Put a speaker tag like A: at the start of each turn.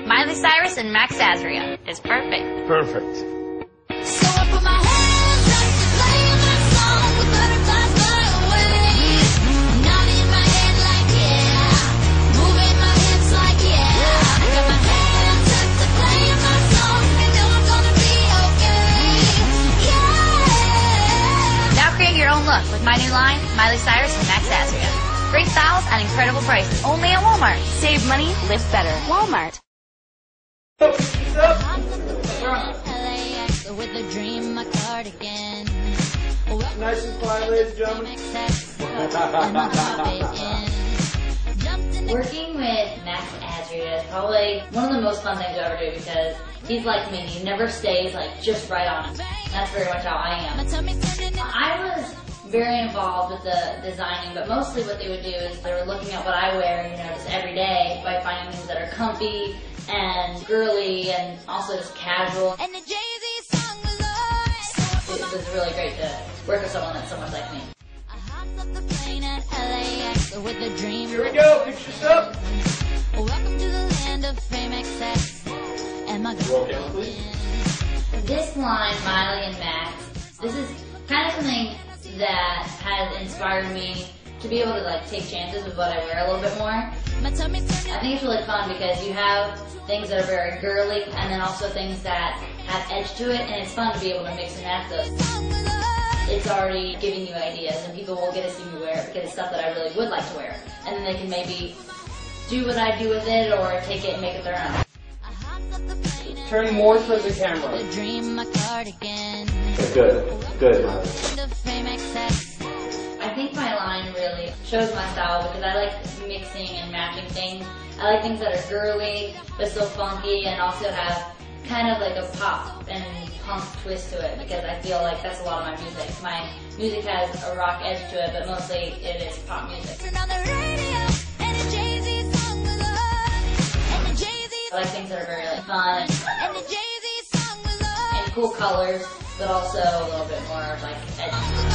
A: Miley Cyrus and Max Azria is perfect.
B: Perfect.
C: So I put my hands up to play my song with butterflies fly away. Nodding my head like yeah, moving my hips like yeah. I got my hands up to play my song, and know I'm gonna be okay. Yeah.
A: Now create your own look with my new line, Miley Cyrus and Max Azria. Great styles at incredible prices. Only at Walmart. Save money, live better. Walmart.
C: LAX with a dream, my cardigan.
B: Nice and quiet, ladies and gentlemen.
A: Working with Max Azria is probably one of the most fun things I ever do because he's like me. He never stays like just right on it. That's very much how I am. I was very involved with the designing, but mostly what they would do is they were looking at what I wear, you know, just every day by finding things that are comfy and girly and also just casual.
C: And the Jay-Z song was on.
A: It was really great to work with someone that's so much like me.
C: I hopped off the plane at LAX with a dream.
B: Here we go. Fix yourself.
C: Welcome to the land of fame excess. And my
B: Roll down, please.
A: This line, Miley and Max, this is kind of something that has inspired me to be able to like take chances with what I wear a little bit more.
C: My tummy's
A: I
C: turning.
A: think it's really fun because you have things that are very girly and then also things that have edge to it, and it's fun to be able to mix and match those. It's already giving you ideas and people will get to see me wear it because it's stuff that I really would like to wear. And then they can maybe do what I do with it or take it and make it their own.
C: I hopped off the plane at
B: Turn more towards the camera.
C: with a dream, my cardigan.
B: Good. Good, Miley.
C: Land of fame excess.
A: I think my line really shows my style because I like mixing and matching things. I like things that are girly but still funky and also have kind of like a pop and punk twist to it because I feel like that's a lot of my music. My music has a rock edge to it, but mostly it is pop music.
C: Turn on the radio and the Jay-Z song was on. And the Jay-Z
A: I like things that are very like fun
C: and the Jay-Z song was on.
A: and cool colors, but also a little bit more like edgy.